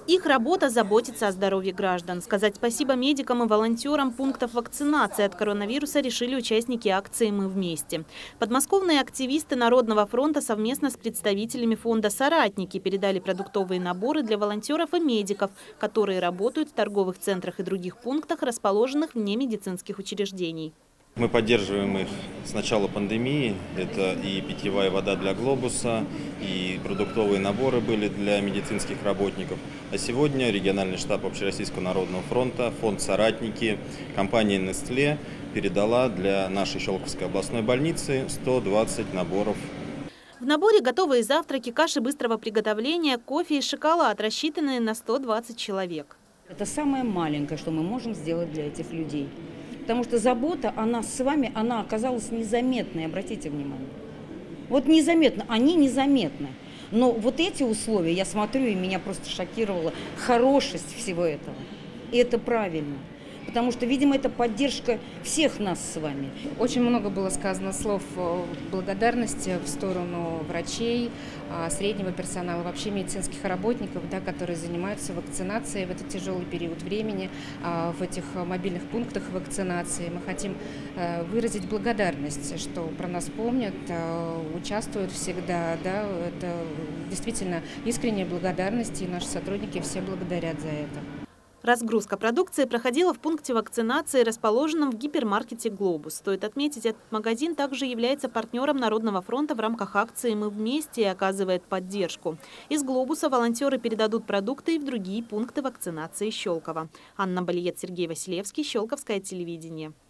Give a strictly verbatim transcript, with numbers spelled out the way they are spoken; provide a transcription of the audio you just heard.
Их работа – заботиться о здоровье граждан. Сказать спасибо медикам и волонтерам пунктов вакцинации от коронавируса решили участники акции «Мы вместе». Подмосковные активисты Народного фронта совместно с представителями фонда «Соратники» передали продуктовые наборы для волонтеров и медиков, которые работают в торговых центрах и других пунктах, расположенных вне медицинских учреждений. Мы поддерживаем их с начала пандемии. Это и питьевая вода для «Глобуса», и продуктовые наборы были для медицинских работников. А сегодня региональный штаб Общероссийского народного фронта, фонд «Соратники», компания «Нестле» передала для нашей Щелковской областной больницы сто двадцать наборов. В наборе готовые завтраки, каши быстрого приготовления, кофе и шоколад, рассчитанные на сто двадцать человек. Это самое маленькое, что мы можем сделать для этих людей. Потому что забота о нас с вами, она оказалась незаметной, обратите внимание. Вот незаметно, они незаметны. Но вот эти условия, я смотрю, и меня просто шокировала хорошесть всего этого. И это правильно. Потому что, видимо, это поддержка всех нас с вами. Очень много было сказано слов благодарности в сторону врачей, среднего персонала, вообще медицинских работников, да, которые занимаются вакцинацией в этот тяжелый период времени, в этих мобильных пунктах вакцинации. Мы хотим выразить благодарность, что про нас помнят, участвуют всегда. Да, это действительно искренняя благодарность, и наши сотрудники все благодарят за это. Разгрузка продукции проходила в пункте вакцинации, расположенном в гипермаркете «Глобус». Стоит отметить, этот магазин также является партнером Народного фронта в рамках акции «Мы вместе» и оказывает поддержку. Из «Глобуса» волонтеры передадут продукты и в другие пункты вакцинации Щелково. Анна Балиет, Сергей Василевский, Щелковское телевидение.